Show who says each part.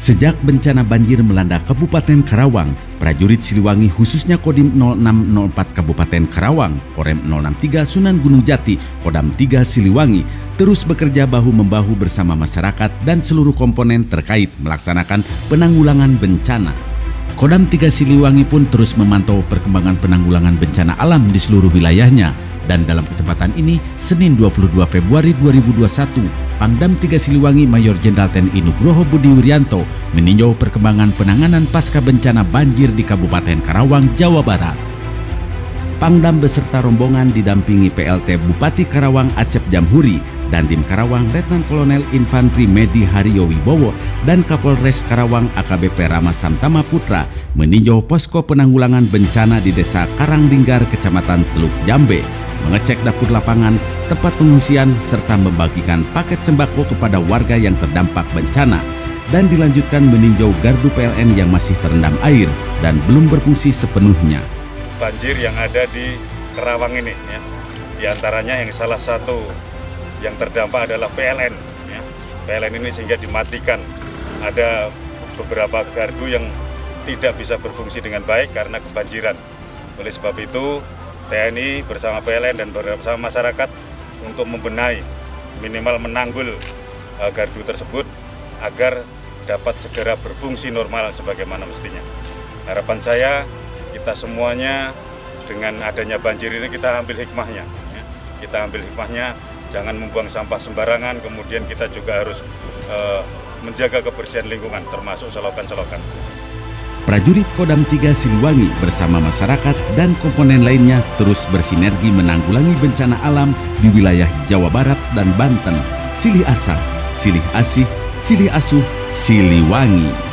Speaker 1: Sejak bencana banjir melanda Kabupaten Karawang, prajurit Siliwangi khususnya Kodim 0604 Kabupaten Karawang, Korem 063 Sunan Gunung Jati, Kodam 3 Siliwangi terus bekerja bahu-membahu bersama masyarakat dan seluruh komponen terkait melaksanakan penanggulangan bencana. Kodam 3 Siliwangi pun terus memantau perkembangan penanggulangan bencana alam di seluruh wilayahnya. Dan dalam kesempatan ini, Senin 22 Februari 2021, Pangdam 3 Siliwangi Mayor Jenderal TNI Nugroho Budi Wuryanto meninjau perkembangan penanganan pasca bencana banjir di Kabupaten Karawang, Jawa Barat. Pangdam beserta rombongan didampingi PLT Bupati Karawang Acep Jamhuri dan Dim Karawang Letnan Kolonel Infantri Medi Haryo Wibowo dan Kapolres Karawang AKBP Rama Samtama Putra meninjau posko penanggulangan bencana di Desa Karanglinggar, Kecamatan Teluk Jambe, mengecek dapur lapangan, tempat pengungsian, serta membagikan paket sembako kepada warga yang terdampak bencana, dan dilanjutkan meninjau gardu PLN yang masih terendam air dan belum berfungsi sepenuhnya.
Speaker 2: Banjir yang ada di Karawang ini, ya, diantaranya yang salah satu yang terdampak adalah PLN. Ya. PLN ini sehingga dimatikan. Ada beberapa gardu yang tidak bisa berfungsi dengan baik karena kebanjiran. Oleh sebab itu, TNI bersama PLN dan bersama masyarakat untuk membenahi, minimal menanggul gardu tersebut agar dapat segera berfungsi normal sebagaimana mestinya. Harapan saya, kita semuanya dengan adanya banjir ini kita ambil hikmahnya. Ya. Kita ambil hikmahnya, jangan membuang sampah sembarangan, kemudian kita juga harus menjaga kebersihan lingkungan, termasuk selokan-selokan.
Speaker 1: Prajurit Kodam 3 Siliwangi bersama masyarakat dan komponen lainnya terus bersinergi menanggulangi bencana alam di wilayah Jawa Barat dan Banten. Silih Asah, Silih Asih, Silih Asuh, Siliwangi.